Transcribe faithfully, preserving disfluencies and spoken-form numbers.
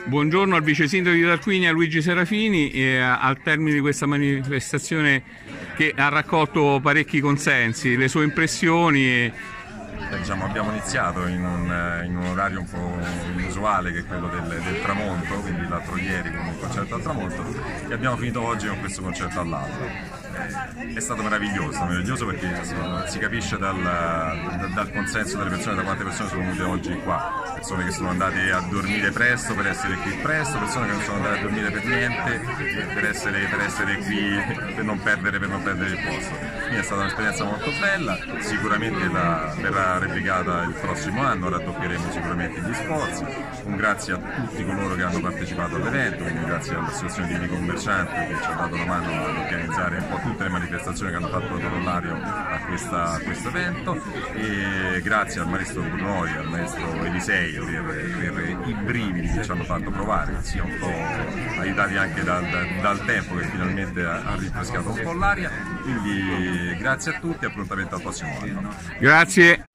Buongiorno al vice sindaco di Tarquinia Luigi Serafini, e al termine di questa manifestazione che ha raccolto parecchi consensi, le sue impressioni. E... Eh, diciamo, abbiamo iniziato in un, in un orario un po' inusuale, che è quello del, del tramonto, quindi l'altro ieri con un concerto al tramonto, e abbiamo finito oggi con questo concerto all'alba. È stato meraviglioso, meraviglioso perché si capisce dal, dal, dal consenso delle persone, da quante persone sono venute oggi qua, persone che sono andate a dormire presto per essere qui presto, persone che non sono andate a dormire per niente, per essere, per essere qui, per non perdere, per non perdere il posto. Quindi è stata un'esperienza molto bella, sicuramente la, verrà replicata il prossimo anno, raddoppieremo sicuramente gli sforzi. Un grazie a tutti coloro che hanno partecipato all'evento, quindi grazie all'associazione di commercianti che ci ha dato la mano ad organizzare un po' tutte le manifestazioni che hanno fatto da corollario a, questa, a questo evento, e grazie al maestro Brunori, al maestro Elisei per, per i brividi che ci hanno fatto provare, sia un po' aiutati anche dal, dal tempo che finalmente ha, ha rinfrescato un po' l'aria. Quindi grazie a tutti e appuntamento al prossimo anno. Grazie.